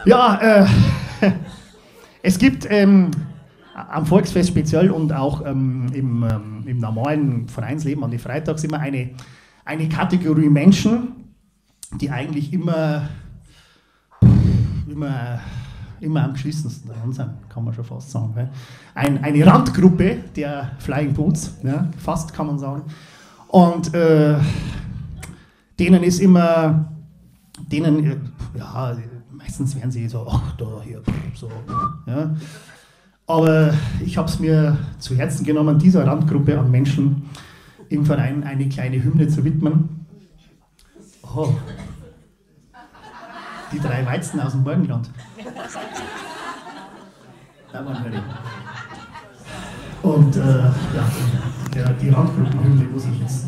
Ja, es gibt am Volksfest speziell und auch im normalen Vereinsleben an die Freitags immer eine Kategorie Menschen, die eigentlich immer am geschissensten dran sind, kann man schon fast sagen. Eine Randgruppe der Flying Boots, ja, fast kann man sagen. Und denen ist immer, ja, meistens werden sie so, ach, da, hier, so, ja. Aber ich habe es mir zu Herzen genommen, dieser Randgruppe an Menschen im Verein eine kleine Hymne zu widmen. Oh. Die 3 Weizen aus dem Morgenland. Da waren wir. Und ja, die Randgruppenhymne muss ich jetzt.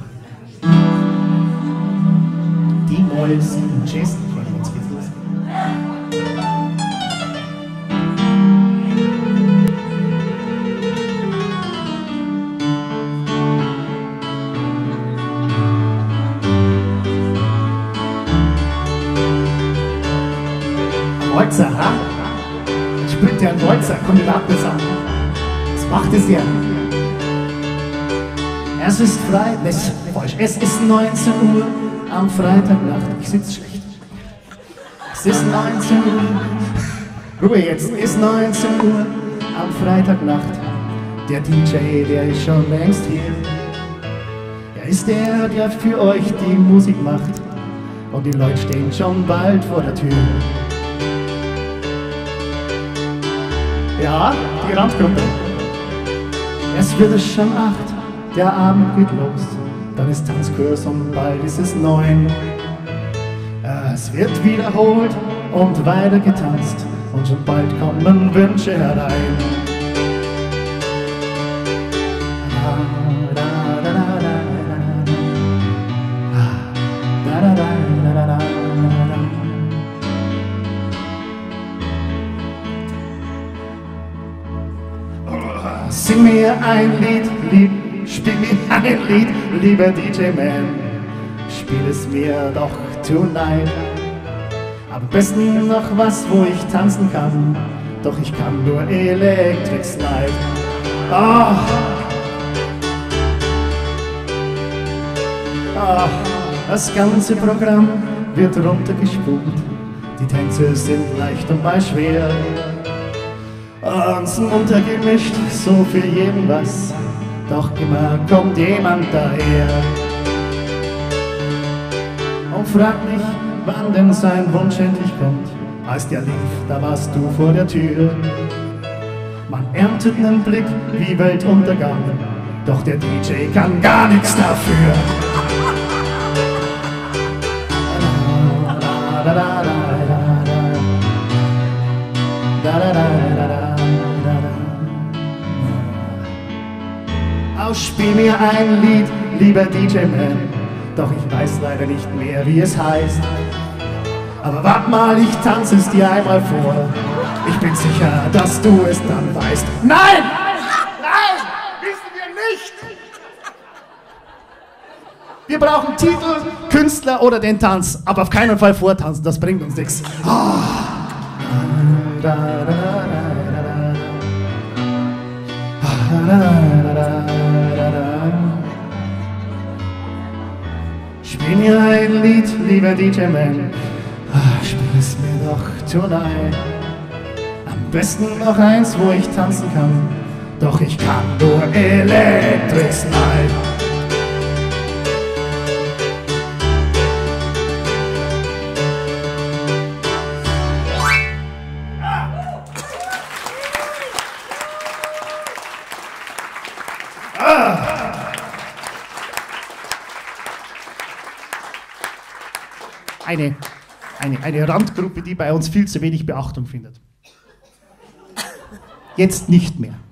Die Moll 7 Jazz. Jetzt geht's los. Walzer, ha? Spielt der ein Walzer, kommt den Abbiss an. Was macht es der? Es ist falsch, es ist 19 Uhr am Freitagnacht. Ich sitze schlecht. Es ist 19 Uhr. Ruhe jetzt, es ist 19 Uhr am Freitagnacht. Der DJ, der ist schon längst hier. Er ist der für euch die Musik macht. Und die Leute stehen schon bald vor der Tür. Ja, die Randgruppe. Es wird schon 8, der Abend geht los. Dann ist Tanzkurs und bald ist es 9. Es wird wiederholt und weiter getanzt. Und schon bald kommen Wünsche herein. Sing mir ein Lied, spiel mir ein Lied, lieber DJ Man. Spiel es mir doch tonight. Am besten noch was, wo ich tanzen kann. Doch ich kann nur Electric Slide. Oh. Oh. Das ganze Programm wird runtergespult. Die Tänze sind leicht und mal schwer. Uns untergemischt, so für jeden was, doch immer kommt jemand daher und fragt mich, wann denn sein Wunsch endlich kommt. Als der lief, da warst du vor der Tür. Man erntet einen Blick wie Weltuntergang, doch der DJ kann gar nichts dafür. Spiel mir ein Lied, lieber DJ Man, doch ich weiß leider nicht mehr, wie es heißt. Aber wart mal, ich tanze es dir einmal vor. Ich bin sicher, dass du es dann weißt. Nein! Nein! Wissen wir nicht! Wir brauchen Titel, Künstler oder den Tanz, aber auf keinen Fall vortanzen, das bringt uns nichts. Oh. Spiel mir ein Lied, lieber DJ Man, spiel es mir doch tonight. Am besten noch eins, wo ich tanzen kann, doch ich kann nur Electric Slide. Eine Randgruppe, die bei uns viel zu wenig Beachtung findet. Jetzt nicht mehr.